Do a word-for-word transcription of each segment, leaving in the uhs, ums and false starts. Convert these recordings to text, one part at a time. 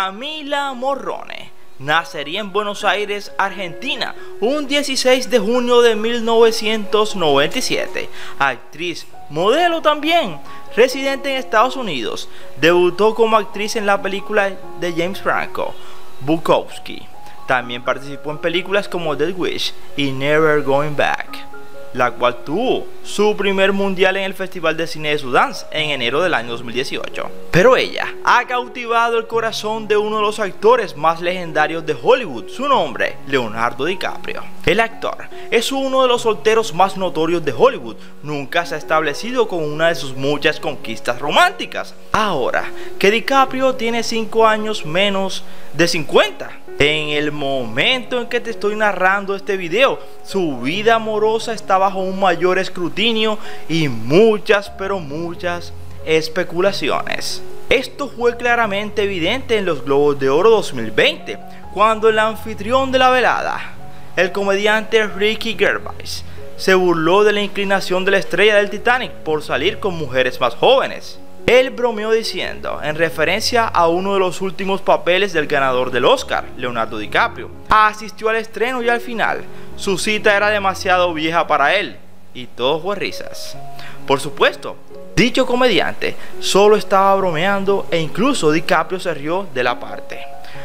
Camila Morrone nacería en Buenos Aires, Argentina, un dieciséis de junio de mil novecientos noventa y siete. Actriz, modelo también, residente en Estados Unidos. Debutó como actriz en la película de James Franco, Bukowski. También participó en películas como Death Wish y Never Going Back, la cual tuvo su primer mundial en el Festival de Cine de Sundance en enero del año dos mil dieciocho. Pero ella ha cautivado el corazón de uno de los actores más legendarios de Hollywood, su nombre, Leonardo DiCaprio. El actor es uno de los solteros más notorios de Hollywood, nunca se ha establecido con una de sus muchas conquistas románticas. Ahora que DiCaprio tiene cinco años menos de cincuenta, en el momento en que te estoy narrando este video, su vida amorosa está bajo un mayor escrutinio y muchas, pero muchas especulaciones. Esto fue claramente evidente en los Globos de Oro dos mil veinte, cuando el anfitrión de la velada, el comediante Ricky Gervais, se burló de la inclinación de la estrella del Titanic por salir con mujeres más jóvenes. Él bromeó diciendo, en referencia a uno de los últimos papeles del ganador del Oscar, Leonardo DiCaprio, asistió al estreno y al final su cita era demasiado vieja para él, y todo fue risas. Por supuesto, dicho comediante solo estaba bromeando e incluso DiCaprio se rió de la parte.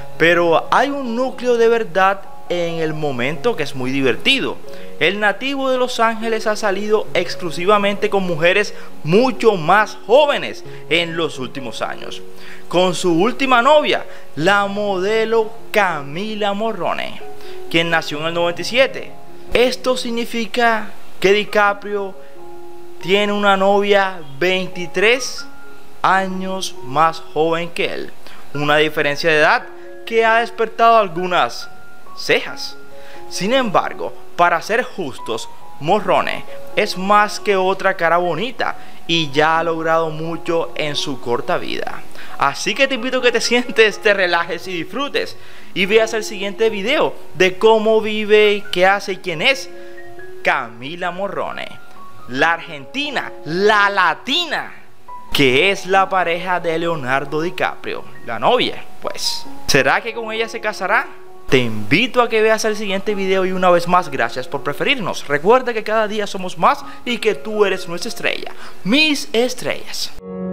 Pero hay un núcleo de verdad en el momento que es muy divertido. El nativo de Los Ángeles ha salido exclusivamente con mujeres mucho más jóvenes en los últimos años. Con su última novia, la modelo Camila Morrone, quien nació en el noventa y siete. Esto significa que DiCaprio tiene una novia veintitrés años más joven que él. Una diferencia de edad que ha despertado algunas cejas. Sin embargo, para ser justos, Morrone es más que otra cara bonita y ya ha logrado mucho en su corta vida. Así que te invito a que te sientes, te relajes y disfrutes y veas el siguiente video de cómo vive, qué hace y quién es Camila Morrone, la argentina, la latina, que es la pareja de Leonardo DiCaprio, la novia. Pues, ¿será que con ella se casará? Te invito a que veas el siguiente video y una vez más gracias por preferirnos. Recuerda que cada día somos más y que tú eres nuestra estrella, mis estrellas.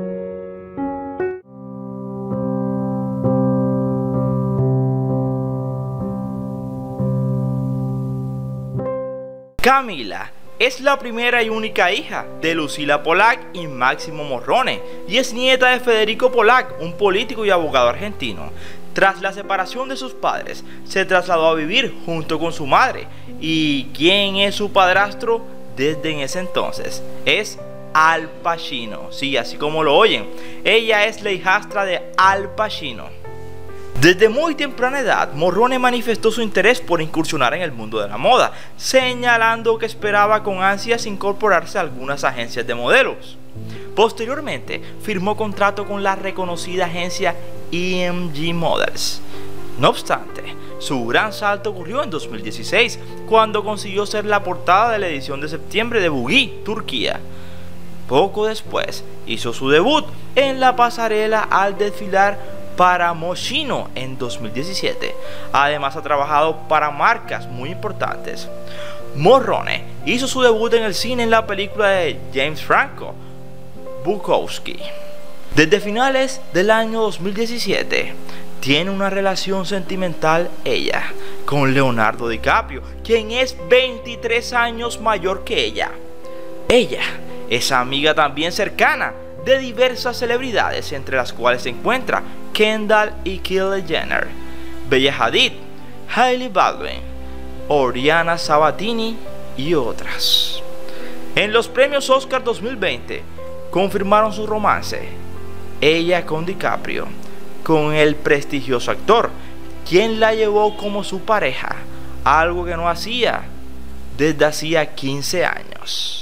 Camila es la primera y única hija de Lucila Pollack y Máximo Morrone y es nieta de Federico Pollack, un político y abogado argentino. Tras la separación de sus padres, se trasladó a vivir junto con su madre. ¿Y quién es su padrastro desde en ese entonces? Es Al Pacino, sí, así como lo oyen. Ella es la hijastra de Al Pacino. Desde muy temprana edad, Morrone manifestó su interés por incursionar en el mundo de la moda, señalando que esperaba con ansias incorporarse a algunas agencias de modelos. Posteriormente, firmó contrato con la reconocida agencia E M G Models. No obstante, su gran salto ocurrió en dos mil dieciséis, cuando consiguió ser la portada de la edición de septiembre de Vogue, Turquía. Poco después, hizo su debut en la pasarela al desfilar para Moschino en dos mil diecisiete. Además, ha trabajado para marcas muy importantes. Morrone hizo su debut en el cine en la película de James Franco, Bukowski. Desde finales del año dos mil diecisiete tiene una relación sentimental ella con Leonardo DiCaprio, quien es veintitrés años mayor que ella. Ella es amiga también cercana de diversas celebridades, entre las cuales se encuentra Kendall y Kylie Jenner, Bella Hadid, Hailey Baldwin, Oriana Sabatini y otras. En los premios Oscar dos mil veinte confirmaron su romance, ella con DiCaprio, con el prestigioso actor, quien la llevó como su pareja, algo que no hacía desde hacía quince años.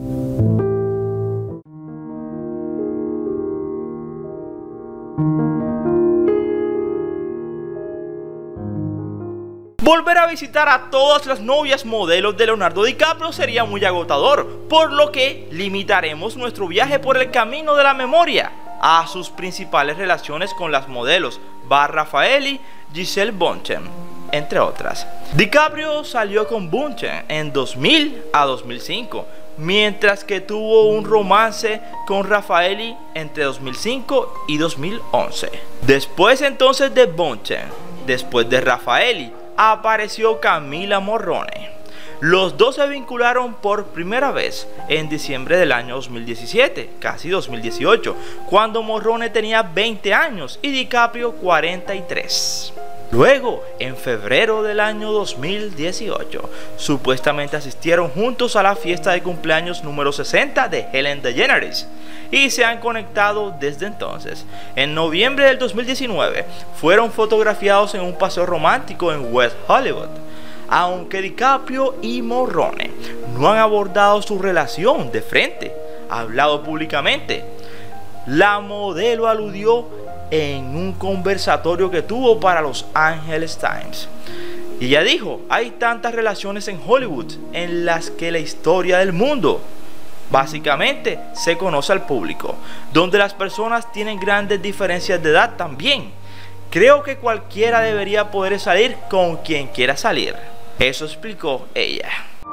Volver a visitar a todas las novias modelos de Leonardo DiCaprio sería muy agotador, por lo que limitaremos nuestro viaje por el camino de la memoria. a sus principales relaciones con las modelos Bar Raffaelli, Gisele Bündchen, entre otras. DiCaprio salió con Bündchen en dos mil a dos mil cinco, mientras que tuvo un romance con Raffaelli entre dos mil cinco y dos mil once. Después entonces de Bündchen, después de Raffaelli, apareció Camila Morrone. Los dos se vincularon por primera vez en diciembre del año dos mil diecisiete, casi dos mil dieciocho, cuando Morrone tenía veinte años y DiCaprio cuarenta y tres. Luego, en febrero del año dos mil dieciocho, supuestamente asistieron juntos a la fiesta de cumpleaños número sesenta de Ellen DeGeneres y se han conectado desde entonces. En noviembre del dos mil diecinueve, fueron fotografiados en un paseo romántico en West Hollywood. Aunque DiCaprio y Morrone no han abordado su relación de frente, hablado públicamente, la modelo aludió en un conversatorio que tuvo para Los Angeles Times. Y ella dijo: hay tantas relaciones en Hollywood en las que la historia del mundo básicamente se conoce al público, donde las personas tienen grandes diferencias de edad también. Creo que cualquiera debería poder salir con quien quiera salir. Eso explicó ella.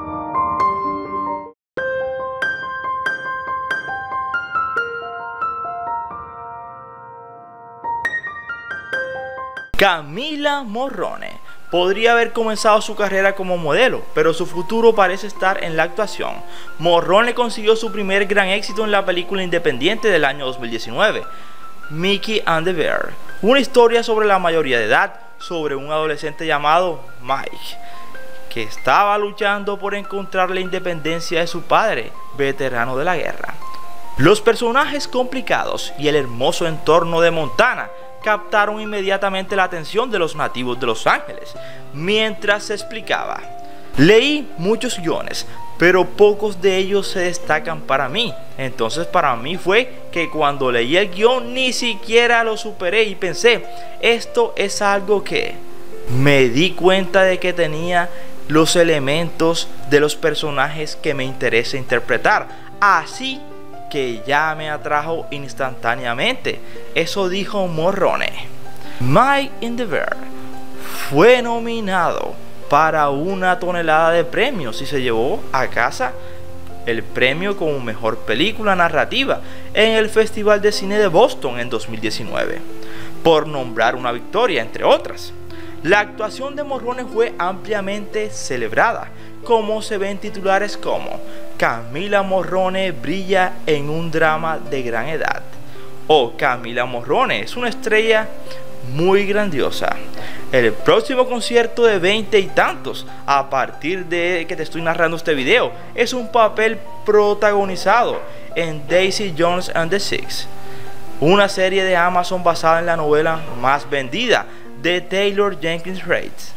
Camila Morrone podría haber comenzado su carrera como modelo, pero su futuro parece estar en la actuación. Morrone consiguió su primer gran éxito en la película independiente del año dos mil diecinueve, Mickey and the Bear, una historia sobre la mayoría de edad, sobre un adolescente llamado Mike, que estaba luchando por encontrar la independencia de su padre, veterano de la guerra. Los personajes complicados y el hermoso entorno de Montana captaron inmediatamente la atención de los nativos de Los Ángeles. Mientras se explicaba: leí muchos guiones, pero pocos de ellos se destacan para mí. Entonces para mí fue que cuando leí el guión ni siquiera lo superé y pensé, esto es algo que... Me di cuenta de que tenía los elementos de los personajes que me interesa interpretar, así que ya me atrajo instantáneamente. Eso dijo Morrone. Mike and the Bear fue nominado para una tonelada de premios y se llevó a casa el premio como mejor película narrativa en el Festival de Cine de Boston en dos mil diecinueve, por nombrar una victoria entre otras. La actuación de Morrone fue ampliamente celebrada, como se ven titulares como Camila Morrone brilla en un drama de gran edad, o Camila Morrone es una estrella muy grandiosa. El próximo concierto de veinte y tantos, a partir de que te estoy narrando este video, es un papel protagonizado en Daisy Jones and the Six, una serie de Amazon basada en la novela más vendida de Taylor Jenkins Reid.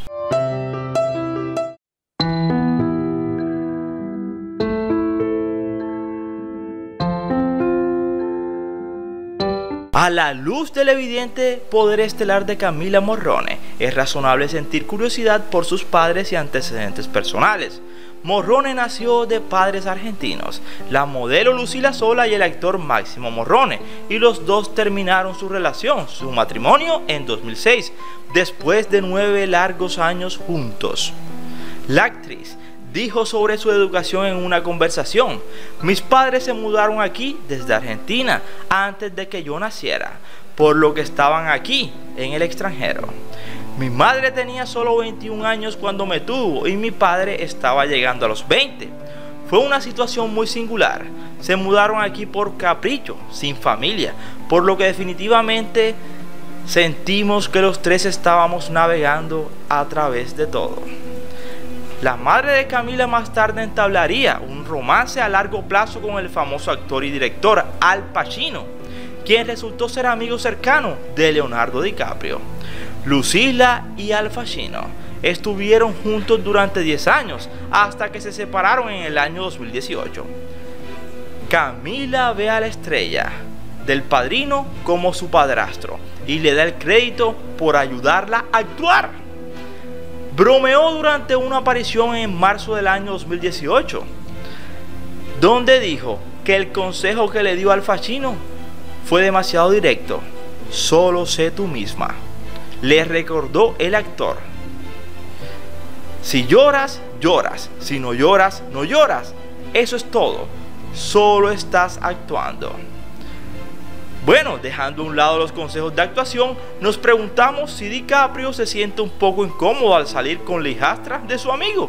A la luz del evidente poder estelar de Camila Morrone, es razonable sentir curiosidad por sus padres y antecedentes personales. Morrone nació de padres argentinos, la modelo Lucila Sola y el actor Máximo Morrone, y los dos terminaron su relación, su matrimonio, en dos mil seis, después de nueve largos años juntos. La actriz dijo sobre su educación en una conversación: mis padres se mudaron aquí desde Argentina antes de que yo naciera, por lo que estaban aquí en el extranjero. Mi madre tenía solo veintiún años cuando me tuvo y mi padre estaba llegando a los veinte. Fue una situación muy singular. Se mudaron aquí por capricho, sin familia, por lo que definitivamente sentimos que los tres estábamos navegando a través de todo. La madre de Camila más tarde entablaría un romance a largo plazo con el famoso actor y director Al Pacino, quien resultó ser amigo cercano de Leonardo DiCaprio. Lucila y Al Pacino estuvieron juntos durante diez años, hasta que se separaron en el año dos mil dieciocho. Camila ve a la estrella del Padrino como su padrastro y le da el crédito por ayudarla a actuar. Bromeó durante una aparición en marzo del año dos mil dieciocho, donde dijo que el consejo que le dio Al Pacino fue demasiado directo. Solo sé tú misma, le recordó el actor. Si lloras, lloras. Si no lloras, no lloras. Eso es todo. Solo estás actuando. Bueno, dejando a un lado los consejos de actuación, nos preguntamos si DiCaprio se siente un poco incómodo al salir con la hijastra de su amigo.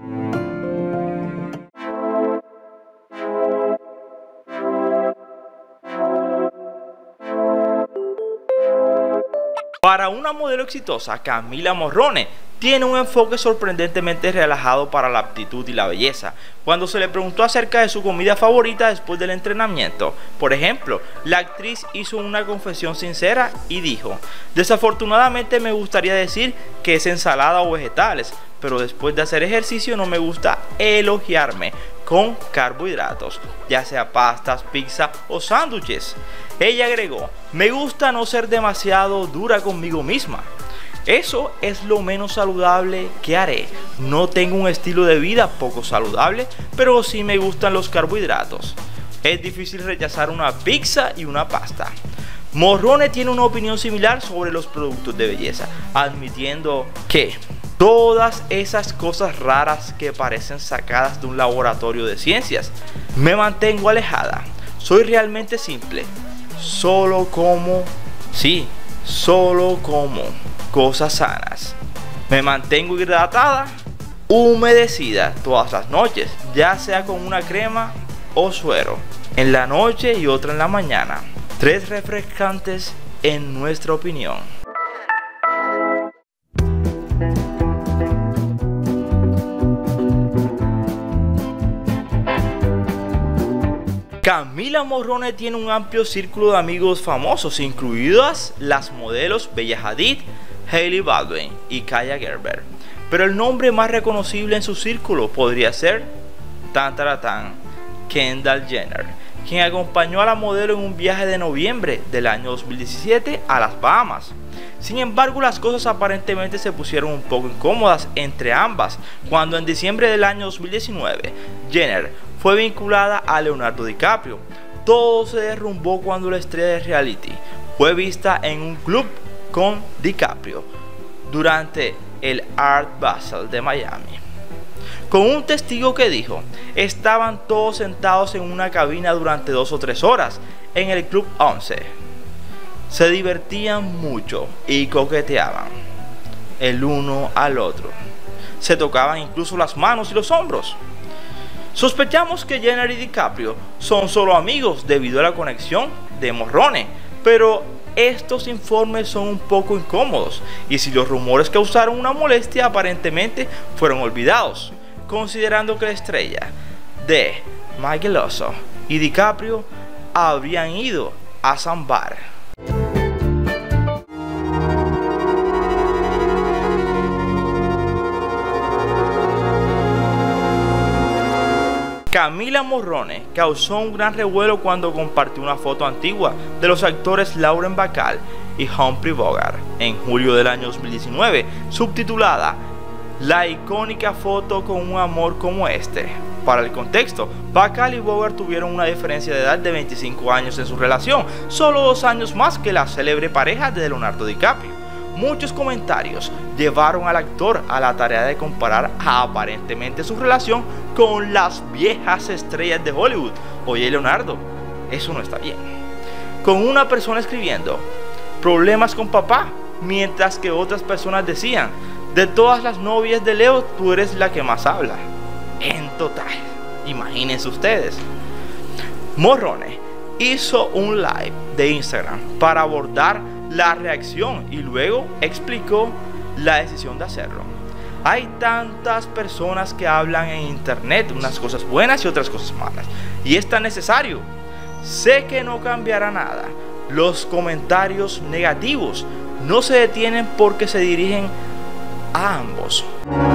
Para una modelo exitosa, Camila Morrone tiene un enfoque sorprendentemente relajado para la aptitud y la belleza. Cuando se le preguntó acerca de su comida favorita después del entrenamiento, por ejemplo, la actriz hizo una confesión sincera y dijo: desafortunadamente me gustaría decir que es ensalada o vegetales, pero después de hacer ejercicio no me gusta elogiarme con carbohidratos, ya sea pastas, pizza o sándwiches. Ella agregó: me gusta no ser demasiado dura conmigo misma. Eso es lo menos saludable que haré. No tengo un estilo de vida poco saludable, pero sí me gustan los carbohidratos. Es difícil rechazar una pizza y una pasta. Morrone tiene una opinión similar sobre los productos de belleza, admitiendo que todas esas cosas raras que parecen sacadas de un laboratorio de ciencias, me mantengo alejada. Soy realmente simple. Solo como, sí, solo como cosas sanas. Me mantengo hidratada, humedecida todas las noches, ya sea con una crema o suero, en la noche y otra en la mañana. Tres refrescantes en nuestra opinión. Camila Morrone tiene un amplio círculo de amigos famosos, incluidas las modelos Bella Hadid, Hailey Baldwin y Kaia Gerber. Pero el nombre más reconocible en su círculo podría ser tan taratán, Kendall Jenner, quien acompañó a la modelo en un viaje de noviembre del año dos mil diecisiete a las Bahamas. Sin embargo, las cosas aparentemente se pusieron un poco incómodas entre ambas cuando en diciembre del año dos mil diecinueve Jenner fue vinculada a Leonardo DiCaprio. Todo se derrumbó cuando la estrella de reality fue vista en un club con DiCaprio durante el Art Basel de Miami, con un testigo que dijo: estaban todos sentados en una cabina durante dos o tres horas en el Club once. Se divertían mucho y coqueteaban el uno al otro. Se tocaban incluso las manos y los hombros. Sospechamos que Jenner y DiCaprio son solo amigos debido a la conexión de Morrone, pero estos informes son un poco incómodos, y si los rumores causaron una molestia, aparentemente fueron olvidados, considerando que la estrella de Michael Oso y DiCaprio habrían ido a Zambar. Camila Morrone causó un gran revuelo cuando compartió una foto antigua de los actores Lauren Bacall y Humphrey Bogart en julio del año dos mil diecinueve, subtitulada "La icónica foto con un amor como este". Para el contexto, Bacall y Bogart tuvieron una diferencia de edad de veinticinco años en su relación, solo dos años más que la célebre pareja de Leonardo DiCaprio. Muchos comentarios llevaron al actor a la tarea de comparar aparentemente su relación con las viejas estrellas de Hollywood. Oye, Leonardo, eso no está bien. Con una persona escribiendo "problemas con papá", mientras que otras personas decían: "de todas las novias de Leo, tú eres la que más habla". En total, imagínense ustedes. Morrone hizo un live de Instagram para abordar la reacción y luego explicó la decisión de hacerlo. Hay tantas personas que hablan en internet, unas cosas buenas y otras cosas malas, y es tan necesario. Sé que no cambiará nada. Los comentarios negativos no se detienen porque se dirigen a ambos.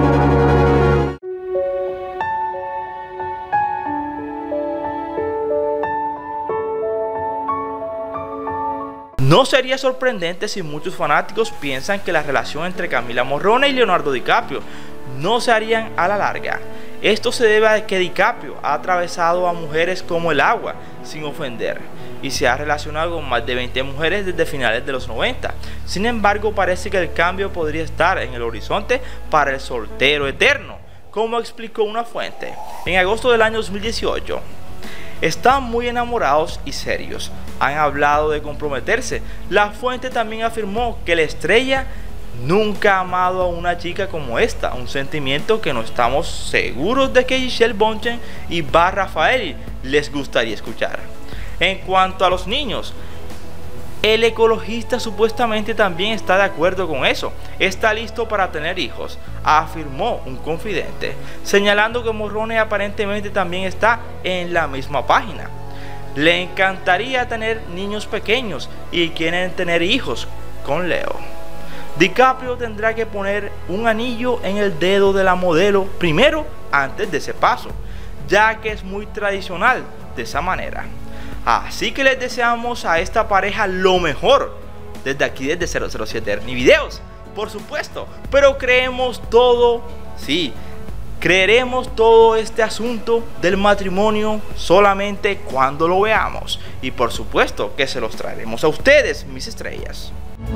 No sería sorprendente si muchos fanáticos piensan que la relación entre Camila Morrone y Leonardo DiCaprio no se harían a la larga. Esto se debe a que DiCaprio ha atravesado a mujeres como el agua, sin ofender. y se ha relacionado con más de veinte mujeres desde finales de los noventa. Sin embargo, parece que el cambio podría estar en el horizonte para el soltero eterno, como explicó una fuente. En agosto del año dos mil dieciocho, están muy enamorados y serios, han hablado de comprometerse. La fuente también afirmó que la estrella nunca ha amado a una chica como esta, un sentimiento que no estamos seguros de que Gisele Bündchen y Bar Refaeli les gustaría escuchar. En cuanto a los niños, el ecologista supuestamente también está de acuerdo con eso, está listo para tener hijos, afirmó un confidente, señalando que Morrone aparentemente también está en la misma página. Le encantaría tener niños pequeños y quieren tener hijos con Leo. DiCaprio tendrá que poner un anillo en el dedo de la modelo primero antes de ese paso, ya que es muy tradicional de esa manera. Así que les deseamos a esta pareja lo mejor desde aquí, desde cero cero siete Ni Videos, por supuesto, pero creemos todo, sí, creeremos todo este asunto del matrimonio solamente cuando lo veamos, y por supuesto que se los traeremos a ustedes, mis estrellas.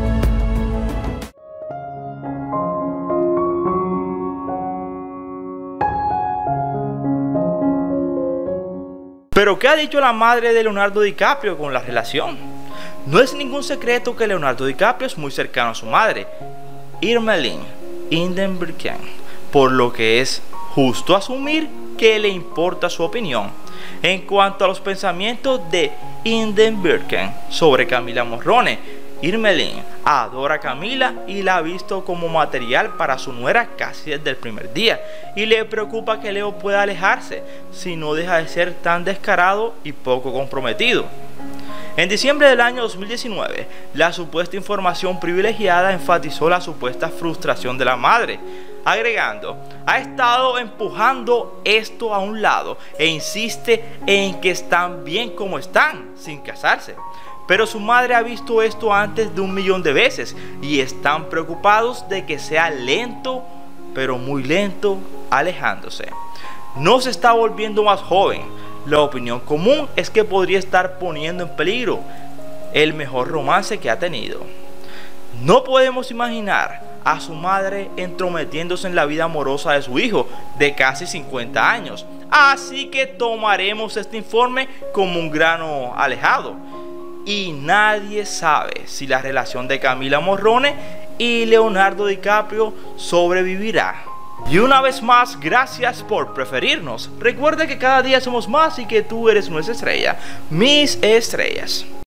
Pero ¿qué ha dicho la madre de Leonardo DiCaprio con la relación? No es ningún secreto que Leonardo DiCaprio es muy cercano a su madre, Irmelin Indenbirken, por lo que es justo asumir que le importa su opinión. En cuanto a los pensamientos de Indenbirken sobre Camila Morrone, Irmelin adora a Camila y la ha visto como material para su nuera casi desde el primer día, y le preocupa que Leo pueda alejarse si no deja de ser tan descarado y poco comprometido. En diciembre del año dos mil diecinueve, la supuesta información privilegiada enfatizó la supuesta frustración de la madre, agregando: ha estado empujando esto a un lado e insiste en que están bien como están, sin casarse. Pero su madre ha visto esto antes de un millón de veces y están preocupados de que sea lento, pero muy lento, alejándose. No se está volviendo más joven. La opinión común es que podría estar poniendo en peligro el mejor romance que ha tenido. No podemos imaginar a su madre entrometiéndose en la vida amorosa de su hijo de casi cincuenta años. Así que tomaremos este informe como un grano alejado. Y nadie sabe si la relación de Camila Morrone y Leonardo DiCaprio sobrevivirá. Y una vez más, gracias por preferirnos. Recuerda que cada día somos más y que tú eres nuestra estrella, mis estrellas.